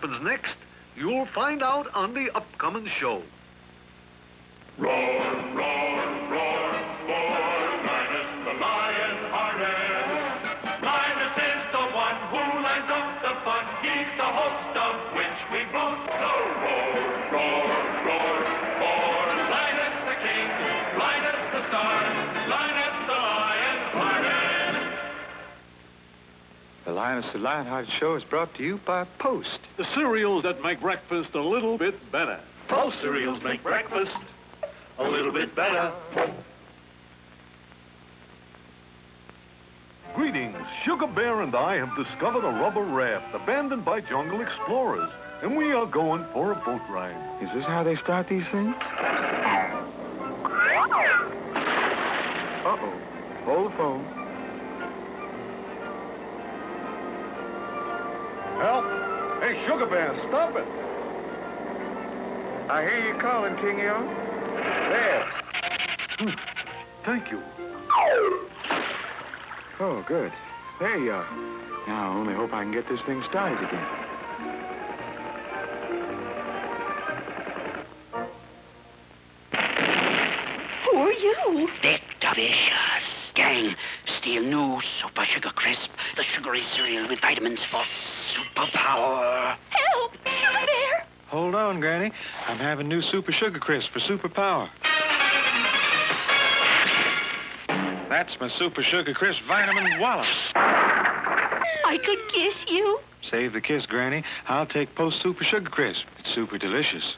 happens next, you'll find out on the upcoming show. Roar, roar, roar, roar, Linus the lion-hearted. Linus is the one who lines up the fun. He's the host of which we boast. So roar, roar, roar, roar, Linus the king, Linus the star, Linus the lion-hearted. The Linus the Lionhearted Show is brought to you by Post. The cereals that make breakfast a little bit better. Post cereals make breakfast a little bit better. Greetings. Sugar Bear and I have discovered a rubber raft abandoned by jungle explorers, and we are going for a boat ride. Is this how they start these things? Uh-oh. Hold the phone. Help! Hey, Sugar Bear, stop it! I hear you calling, King Eon. There. Thank you. Oh, good. There you are. Now, I only hope I can get this thing started again. Who are you? Victor Vicious. Gang, steal new Super Sugar Crisp, the sugary cereal with vitamins for superpower. Help! Sugar Bear! Hold on, Granny. I'm having new Super Sugar Crisp for superpower. That's my Super Sugar Crisp Vitamin Wallop. I could kiss you. Save the kiss, Granny. I'll take Post Super Sugar Crisp. It's super delicious.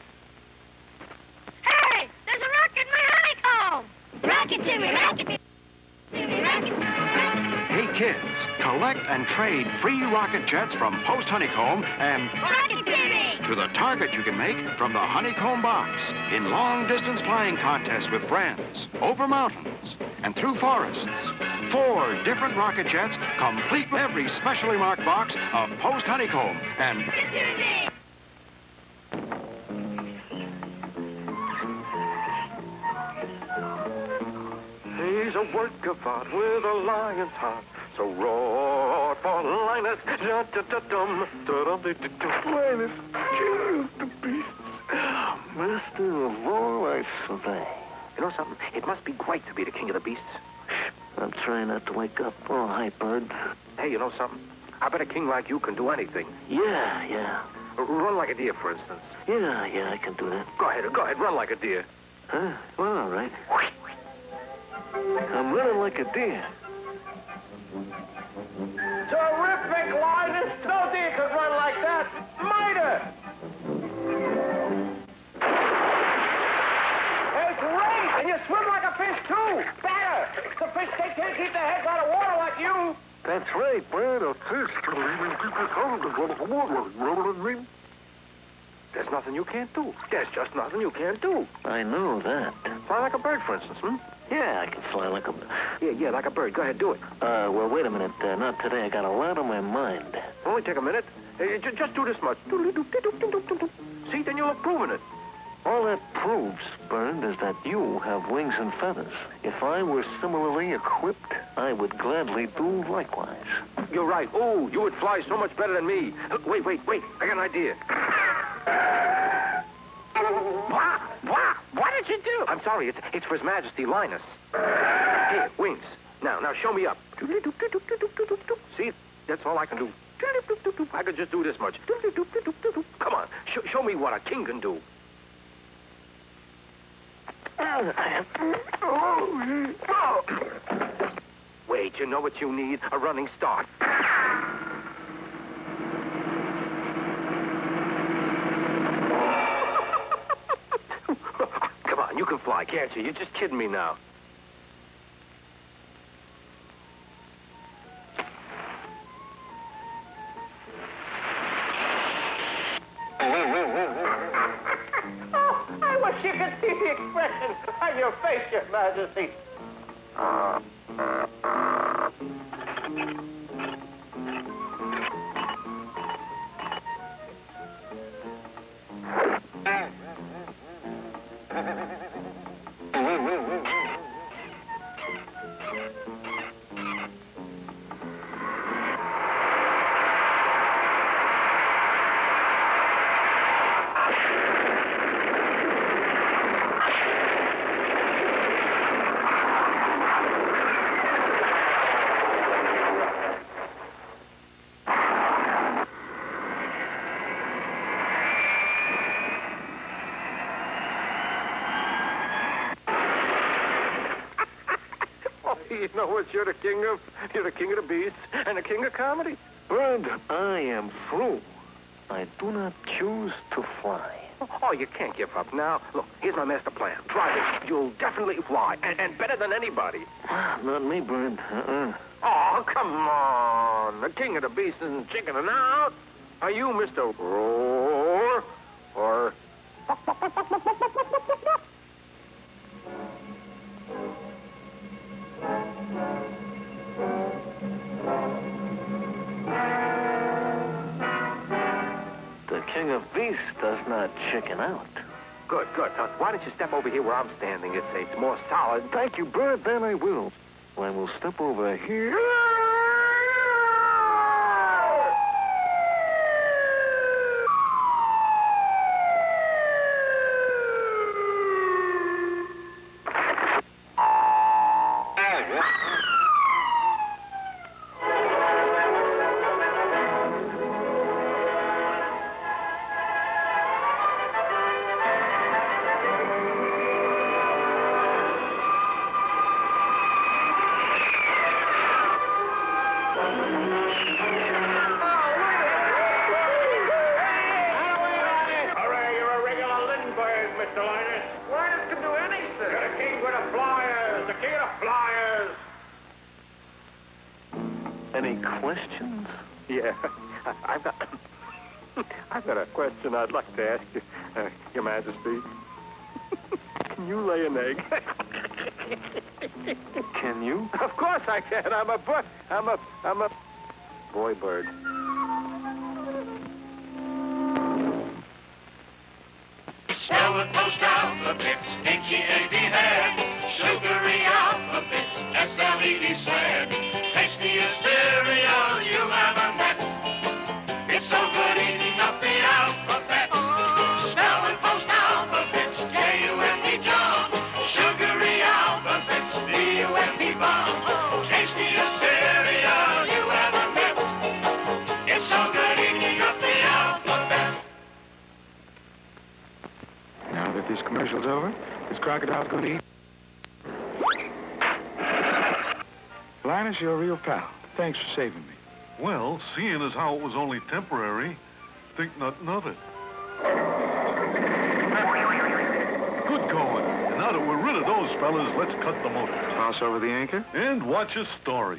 Hey! There's a rock in my honeycomb! Rocket to me, rocket to me, rocket to me. Hey, kids, collect and trade free rocket jets from Post Honeycomb and Rocket to me! to the target you can make from the Honeycomb box in long-distance flying contests with friends, over mountains, and through forests. 4 different rocket jets, complete with every specially marked box of Post Honeycomb and He's a work of art with a lion's heart. So roar for Linus. Da-da-da-dum, da-dum-dee-dee-dum. Linus, king of the beasts. Master of all I survey. You know something? It must be great to be the king of the beasts. I'm trying not to wake up. Oh, hi, bird. Hey, you know something? I bet a king like you can do anything. Yeah. Run like a deer, for instance. Yeah, I can do that. Go ahead, run like a deer. Huh? Well, all right. I'm running like a deer. Terrific, Linus! No deer could run like that! Miter! Hey, great! And you swim like a fish, too! Better! The fish, they can't keep their heads out of water like you! That's right, bird. A fish. There's nothing you can't do. There's just nothing you can't do. I know that. Fly like a bird, for instance, Yeah, I can fly like a... Yeah, like a bird. Go ahead, do it. Well, wait a minute. Not today. I got a lot on my mind. Only take a minute. Hey, just do this much. See, then you'll improve in it. All that proves, Bernd, is that you have wings and feathers. If I were similarly equipped, I would gladly do likewise. You're right. Oh, you would fly so much better than me. Wait. I got an idea. What did you do? I'm sorry. It's for His Majesty Linus. Here, wings. Now show me up. See, that's all I can do. I could just do this much. Come on, show me what a king can do. Wait, you know what you need? A running start. Come on, you can fly, can't you? You're just kidding me now. I wish you could see the expression on your face, Your Majesty. You know what you're the king of? You're the king of the beasts and the king of comedy. Bird, I am through. I do not choose to fly. Oh, you can't give up now. Look, here's my master plan. Try it. You'll definitely fly, and better than anybody. Not me, Bird. Oh, come on. The king of the beasts isn't chickening out. Are you Mr. Roar or... The king of beasts does not chicken out. Good, good. Now, why don't you step over here where I'm standing? It's more solid. Thank you, Bird. Then I will. I will step over here. Any questions? Yeah, I've got a question I'd like to ask you, Your Majesty. Can you lay an egg? Can you? Of course I can. I'm a boy bird. Spell with most alphabets, H-E-A-D head, sugary alphabets, S-L-E-D sled, tastiest cereal you ever met. It's so good eating up the alphabet. Spell with most alphabets, J-U-M-P John, sugary alphabets, B-U-M-P bomb, tastiest cereal you ever met. It's so good eating up the alphabet. Now that this commercial's over, this crocodile's gonna eat. Linus, you're a real pal. Thanks for saving me. Well, seeing as how it was only temporary, think nothing of it. Good going. And now that we're rid of those fellas, let's cut the motor. Toss over the anchor? And watch a story.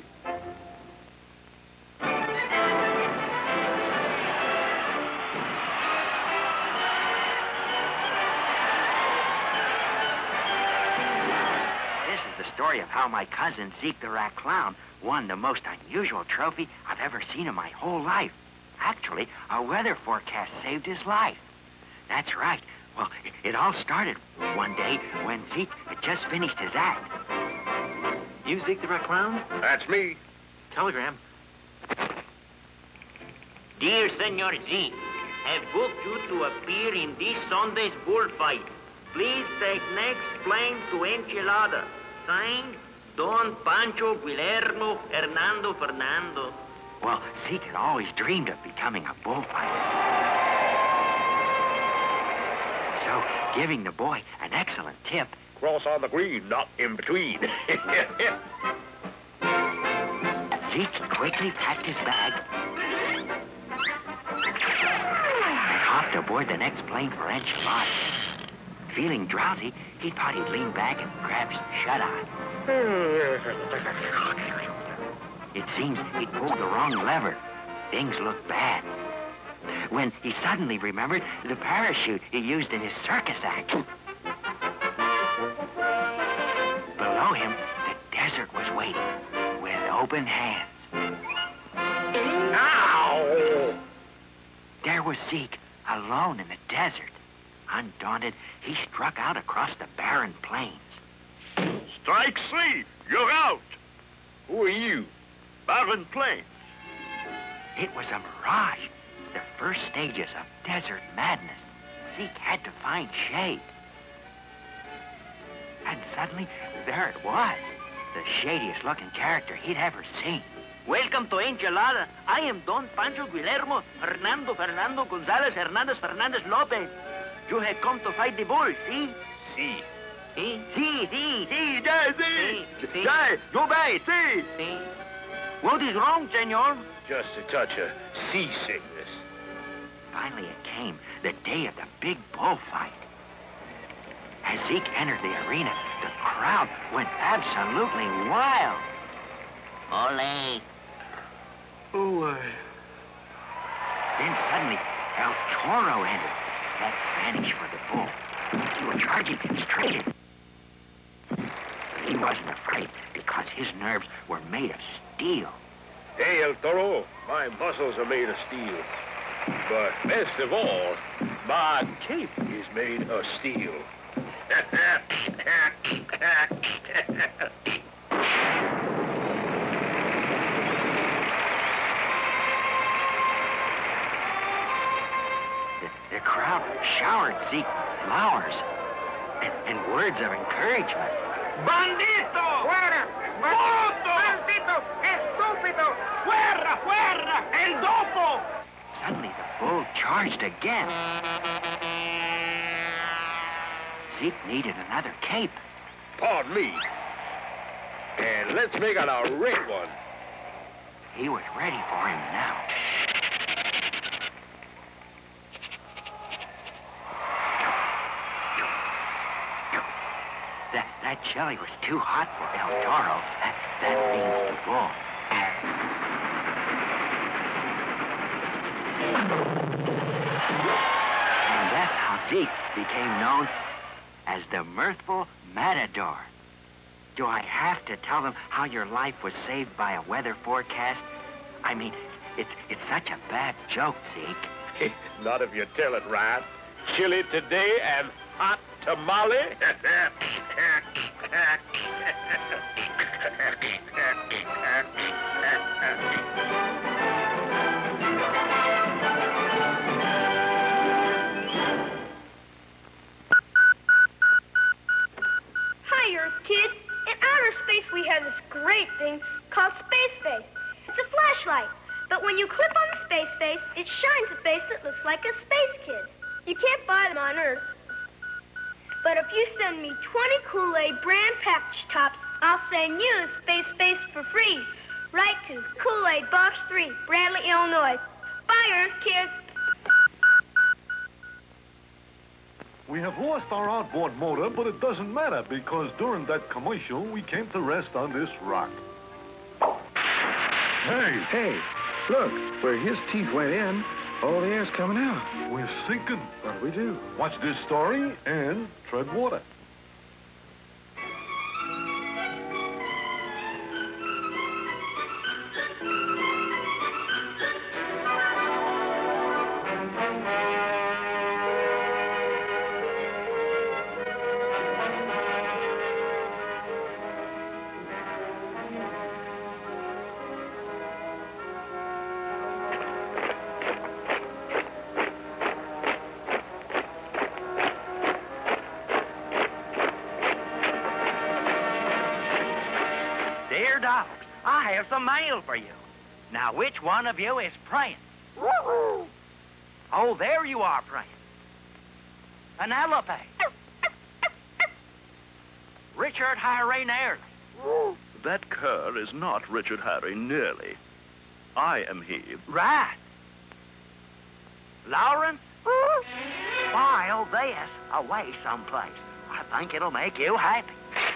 This is the story of how my cousin, Zeke the Rat Clown, won the most unusual trophy I've ever seen in my whole life. Actually, a weather forecast saved his life. That's right. Well, it all started one day when Zeke had just finished his act. You Zeke the Rat Clown? That's me. Telegram. Dear Senor Zeke, have booked you to appear in this Sunday's bullfight. Please take next plane to Enchilada. Signed, Don Pancho Guillermo Hernando Fernando. Well, Zeke had always dreamed of becoming a bullfighter. So, giving the boy an excellent tip, Cross on the green, not in between. Zeke quickly packed his bag and hopped aboard the next plane for Enchilada. Feeling drowsy, he thought he'd lean back and grab some shut-eye. It seems he'd pulled the wrong lever. Things looked bad. When he suddenly remembered the parachute he used in his circus act. Below him, the desert was waiting with open hands. Ow! There was Zeke, alone in the desert. Undaunted, he struck out across the barren plains. Strike three. You're out. Who are you? Barren Plains. It was a mirage. The first stages of desert madness. Zeke had to find shade. And suddenly, there it was. The shadiest looking character he'd ever seen. Welcome to Enchilada. I am Don Pancho Guillermo Hernando Fernando Gonzalez Hernandez Fernandez Lopez. You have come to fight the bull, see? See. See? See. Go back, see. What is wrong, senor? Just a touch of seasickness. Finally it came, the day of the big bullfight. As Zeke entered the arena, the crowd went absolutely wild. Ole. Oh, Then suddenly, El Toro entered. That's Spanish for the bull. He was charging straight at. But he wasn't afraid because his nerves were made of steel. Hey, El Toro, my muscles are made of steel. But best of all, my cape is made of steel. The crowd showered Zeke flowers and words of encouragement. ¡Bandito! ¡Fuera! ¡Bruto! ¡Maldito! ¡Estúpido! ¡Fuera! ¡Fuera! ¡El dopo! Suddenly, the bull charged again. Zeke needed another cape. Pardon me. And let's make it a red one. He was ready for him now. That chili was too hot for El Toro. That means the bull. And that's how Zeke became known as the Mirthful Matador. Do I have to tell them how your life was saved by a weather forecast? I mean, it's such a bad joke, Zeke. Not if you tell it right. Chili today and hot tamale. Hi, Earth kids. In outer space, we have this great thing called Space Face. It's a flashlight, but when you clip on the Space Face, it shines a face that looks like a space kid. You can't buy them on Earth. But if you send me 20 Kool-Aid brand package tops, I'll send you a Space Face for free. Write to Kool-Aid Box 3, Bradley, Illinois. Bye, Earth kids. We have lost our outboard motor, but it doesn't matter because during that commercial, we came to rest on this rock. Hey! Hey, look, where his teeth went in, all the air's coming out. We're sinking. What do we do? Watch this story and tread water. Dear dogs, I have some mail for you. Now, which one of you is praying? Oh, there you are praying. Penelope. Richard Harry Nearly. That cur is not Richard Harry Nearly. I am he. Right. Lawrence, file this away someplace. I think it'll make you happy.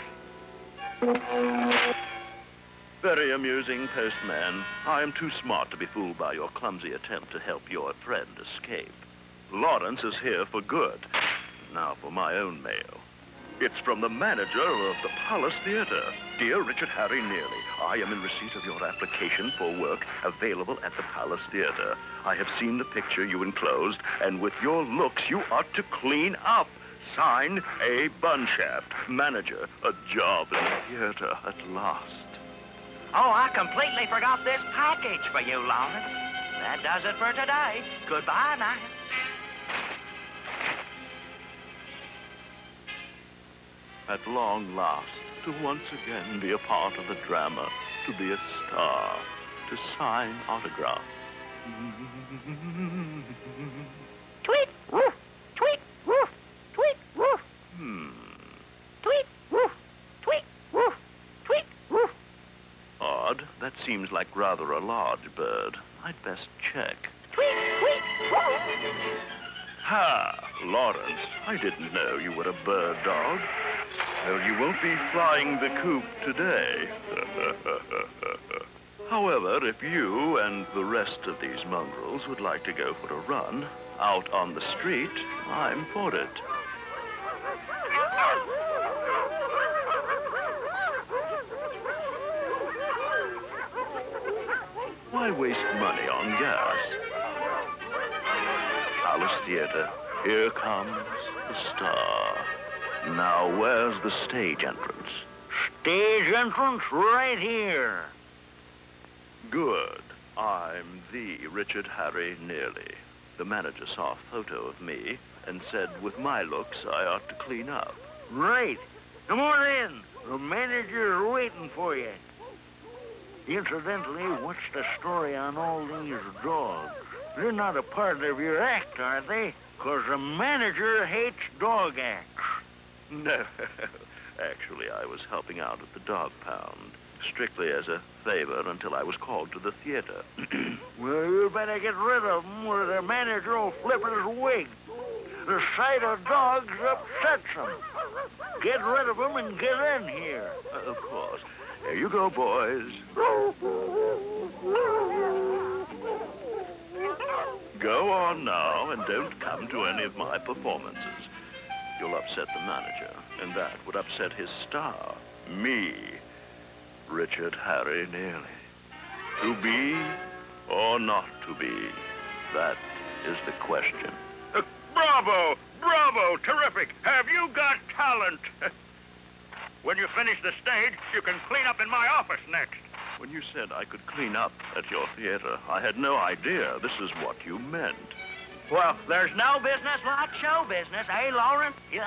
Very amusing, postman. I am too smart to be fooled by your clumsy attempt to help your friend escape. Lawrence is here for good. Now for my own mail. It's from the manager of the Palace Theater. Dear Richard Harry Nearly, I am in receipt of your application for work available at the Palace Theater. I have seen the picture you enclosed, and with your looks, you ought to clean up. Signed, A. Bunshaft, manager. A job in the theater at last. Oh, I completely forgot this package for you, Lawrence. That does it for today. Goodbye now. At long last, to once again be a part of the drama, to be a star, to sign autographs. Tweet, woof, tweet, woof, tweet, woof. Hmm. Tweet. odd. That seems like rather a large bird. I'd best check. Tweet, tweet, Ha! Lawrence, I didn't know you were a bird dog. Well, you won't be flying the coop today. However, if you and the rest of these mongrels would like to go for a run out on the street, I'm for it. Why waste money on gas? Palace Theater, here comes the star. Now, where's the stage entrance? Stage entrance right here. Good. I'm the Richard Harry Nearly. The manager saw a photo of me and said with my looks I ought to clean up. Right. Come on in. The manager's waiting for you. Incidentally, what's the story on all these dogs? They're not a part of your act, are they? 'Cause the manager hates dog acts. No. Actually, I was helping out at the dog pound, strictly as a favor until I was called to the theater. Well, you better get rid of them or the manager will flip his wig. The sight of dogs upsets him. Get rid of them and get in here. Of course. Here you go, boys. Go on now and don't come to any of my performances. You'll upset the manager, and that would upset his star, me, Richard Harry Nearly. To be or not to be, that is the question. Bravo! Bravo! Terrific! Have you got talent? When you finish the stage, you can clean up in my office next. When you said I could clean up at your theater, I had no idea this is what you meant. Well, there's no business like show business, eh, Lawrence? Yep.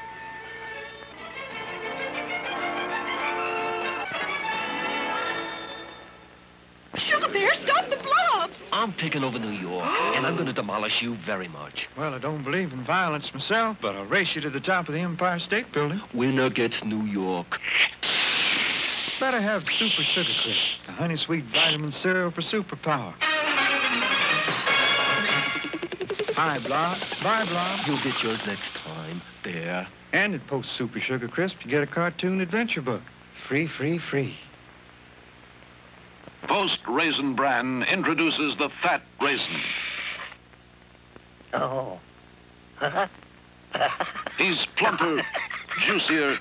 Sugar Bear, stop the blow-up! I'm taking over New York, and I'm going to demolish you very much. Well, I don't believe in violence myself, but I'll race you to the top of the Empire State Building. Winner gets New York. Better have Super Sugar Crisp, the honey sweet vitamin cereal for superpower. Bye, Block. Bye, Block. You'll get yours next time. There. And at Post Super Sugar Crisp, you get a cartoon adventure book. Free, free, free. Post Raisin Bran introduces the Fat Raisin. Oh. He's plumper, juicier,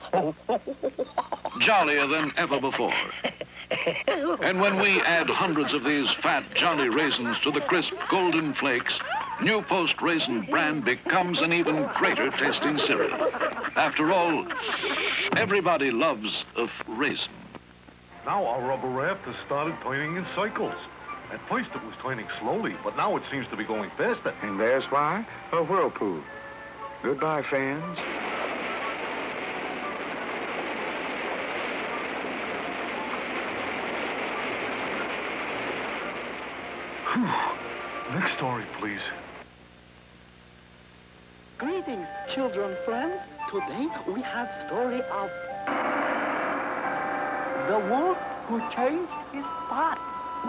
jollier than ever before. And when we add hundreds of these fat, jolly raisins to the crisp golden flakes, new Post Raisin Bran becomes an even greater tasting cereal. After all, everybody loves a raisin. Now our rubber raft has started turning in circles. At first it was turning slowly, but now it seems to be going faster. And there's why, a whirlpool. Goodbye, fans. Whew. Next story, please. Greetings, children friends. Today we have story of the wolf who changed his spot.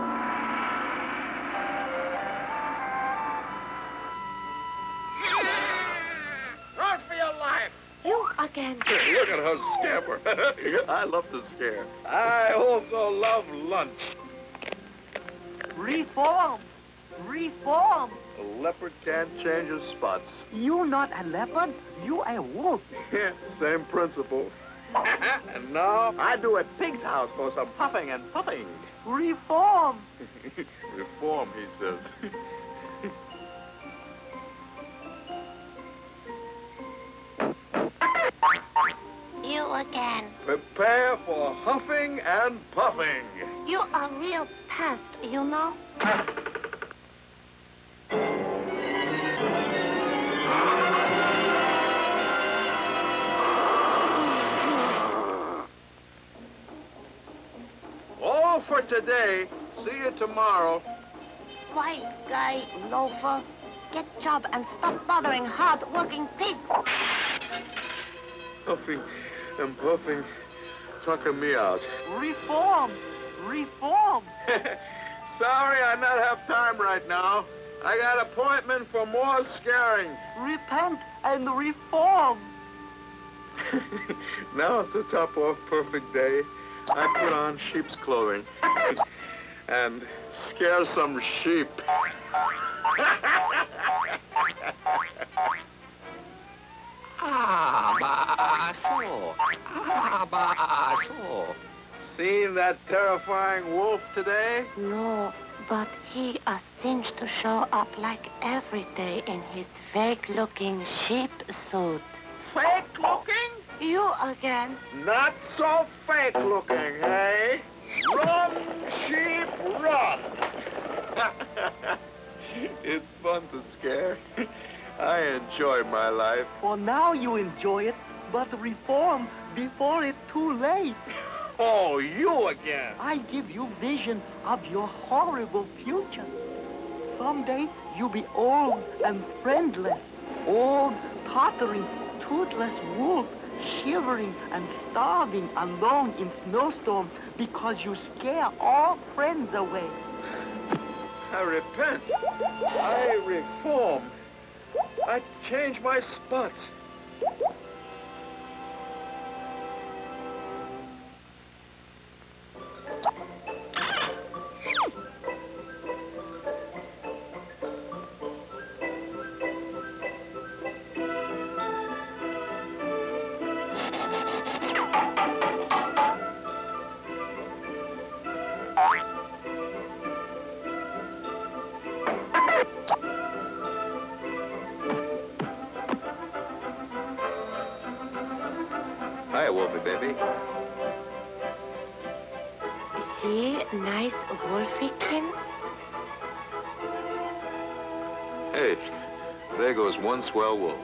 Run for your life! You again. Look at her scamper. I love to scare. I also love lunch. Reform! Reform! A leopard can't change his spots. You not a leopard, you a wolf. Yeah, same principle. And now I do at Pig's house for some puffing and puffing. Reform! Reform, he says. You again. Prepare for huffing and puffing. You a real pest, you know? All for today. See you tomorrow. White guy, loafer. Get job and stop bothering hard-working pigs. Huffing and puffing, tucking me out. Reform! reform. Sorry, I not have time right now. I got appointment for more scaring. Repent and reform. Now it's the top off perfect day. I put on sheep's clothing and scare some sheep. Seen that terrifying wolf today? No, but he seems to show up like every day in his fake-looking sheep suit. Fake-looking? You again. Not so fake-looking, eh? Run, sheep, run! It's fun to scare. I enjoy my life. For now you enjoy it, but reform before it's too late. Oh, you again. I give you vision of your horrible future. Someday you'll be old and friendless. Old, tottering, toothless wolf, shivering and starving alone in snowstorms because you scare all friends away. I repent. I reform. I change my spots. Hi, Wolfie, baby. See, nice wolfykins? Hey, there goes one swell wolf.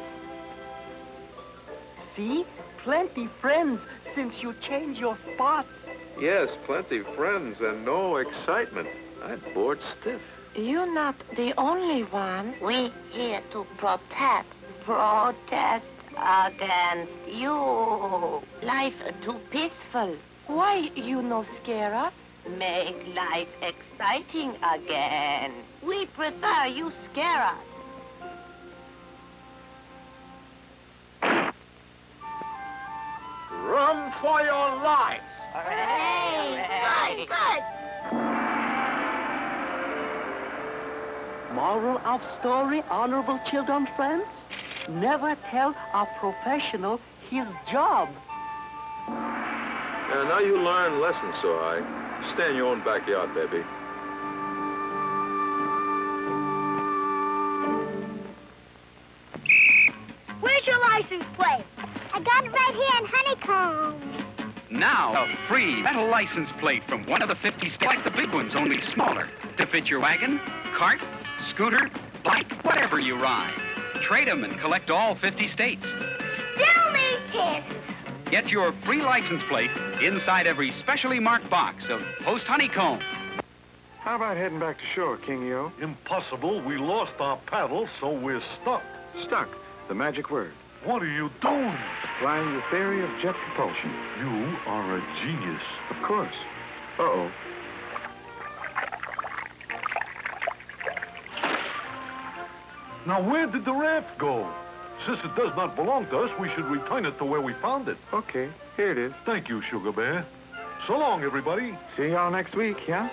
See? Plenty friends since you changed your spots. Yes, plenty friends and no excitement. I'm bored stiff. You're not the only one. We here to protest against you. Life too peaceful. Why you no scare us? Make life exciting again. We prefer you scare us. Run for your lives! Hey, good. Moral of story, honorable children friends? Never tell a professional his job. Now you learn lessons, so I stay in your own backyard, baby. Where's your license plate? I got it right here in Honeycomb. Now, a free metal license plate from one of the 50 states, like the big ones, only smaller, to fit your wagon, cart, scooter, bike, whatever you ride. Trade them and collect all 50 states. Still need Kansas. Get your free license plate inside every specially marked box of Post Honeycomb. How about heading back to shore, King-Eo? Impossible. We lost our paddle, so we're stuck. Stuck. The magic word. What are you doing? Applying the theory of jet propulsion. You are a genius. Of course. Uh-oh. Now, where did the raft go? Since it does not belong to us, we should return it to where we found it. Okay, here it is. Thank you, Sugar Bear. So long, everybody. See y'all next week, yeah?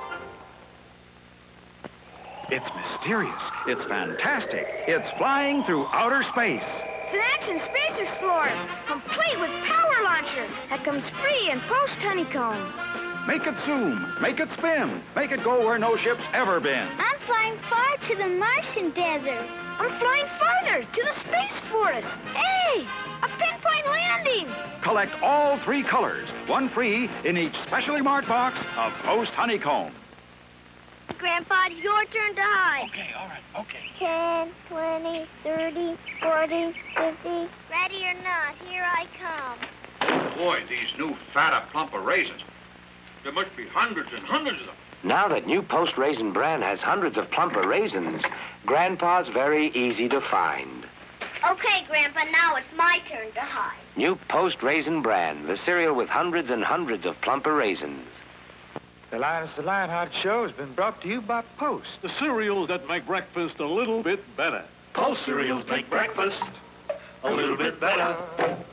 It's mysterious. It's fantastic. It's flying through outer space. It's an action space explorer, complete with power launcher that comes free in Post Honeycomb. Make it zoom. Make it spin. Make it go where no ship's ever been. I'm flying far to the Martian desert. I'm flying farther to the Space Forest. Hey, a pinpoint landing. Collect all 3 colors, one free in each specially marked box of Post Honeycomb. Grandpa, it's your turn to hide. Okay, all right, okay. 10, 20, 30, 40, 50. Ready or not, here I come. Boy, these new fatter, plumper raisins. There must be hundreds and hundreds of them. Now that new Post Raisin Bran has hundreds of plumper raisins, Grandpa's very easy to find. Okay, Grandpa, now it's my turn to hide. New Post Raisin Bran, the cereal with hundreds and hundreds of plumper raisins. The Linus the Lionheart Show has been brought to you by Post. The cereals that make breakfast a little bit better. Post cereals make breakfast a little bit better.